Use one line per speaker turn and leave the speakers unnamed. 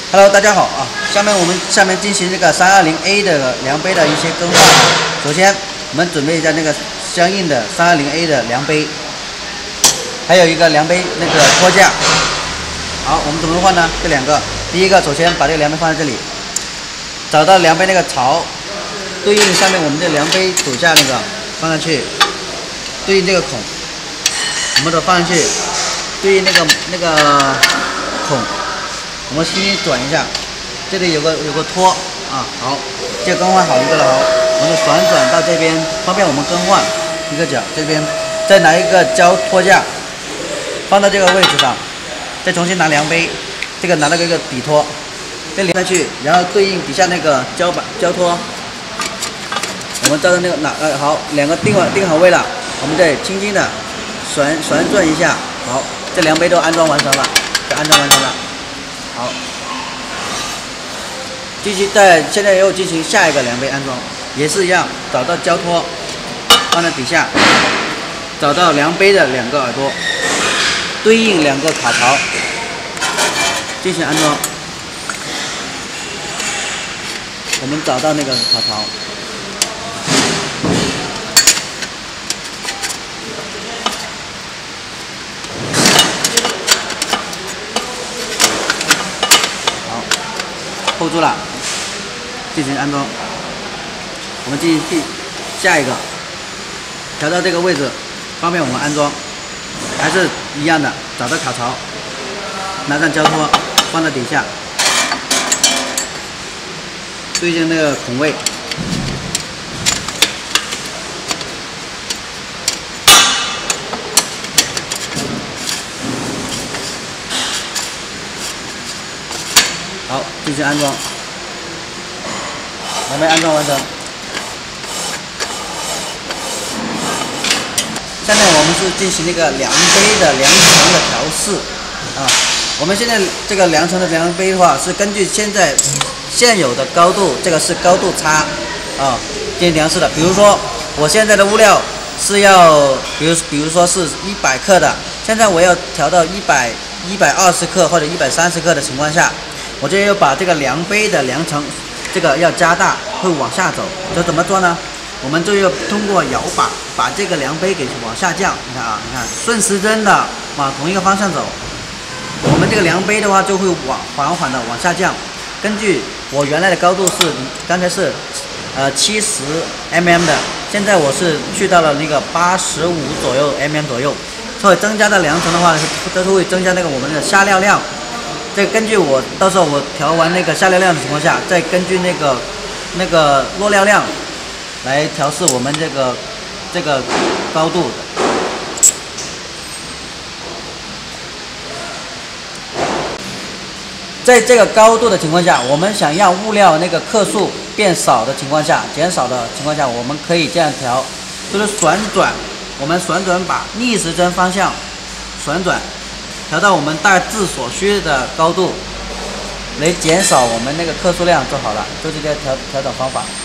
Hello， 大家好啊！下面进行这个320A 的量杯的一些更换。首先，我们准备一下那个相应的320A 的量杯，还有一个量杯那个托架。好，我们怎么换呢？这两个，第一个，首先把这个量杯放在这里，找到量杯那个槽，对应上面我们的量杯手架那个放上去，对应这个孔，我们都放上去，对应那个孔。 我们轻轻转一下，这里有个托啊，好，这更换好一个了，好，我们反转到这边，方便我们更换一个角，这边再拿一个胶托架放到这个位置上，再重新拿量杯，这个拿那个底托，再连上去，然后对应底下那个胶托，我们照着那个好，两个定好位了，我们再轻轻的旋转一下，好，这量杯都安装完成了，好，现在又进行下一个量杯安装，也是一样，找到胶托放在底下，找到量杯的两个耳朵，对应两个卡槽进行安装。我们找到那个卡槽。 hold 住了，进行安装。我们进行下一个，调到这个位置，方便我们安装。还是一样的，找到卡槽，拿上胶托放在底下，对应那个孔位。好，进行安装，量杯安装完成。下面我们是进行那个量杯的量程的调试啊。我们现在这个量程的量杯的话，是根据现有的高度，这个是高度差啊进行量试的。比如说，我现在的物料是要，比如说是100克的，现在我要调到120克或者130克的情况下。 我就要把这个量杯的量程，这个要加大，会往下走。这怎么做呢？我们就要通过摇把这个量杯给往下降。你看啊，你看顺时针的往同一个方向走，我们这个量杯的话就会缓缓的往下降。根据我原来的高度是刚才是70 mm 的，现在我是去到了那个85左右 mm 左右。所以增加的量程的话，都是会增加那个我们的下料量。 这根据我到时候我调完那个下料量的情况下，再根据那个落料量来调试我们这个高度的。在这个高度的情况下，我们想让物料那个克数变少的情况下，减少的情况下，我们可以这样调，就是旋转，我们旋转把逆时针方向旋转。 调到我们大致所需的高度，来减少我们那个克数量就好了，就这个调整方法。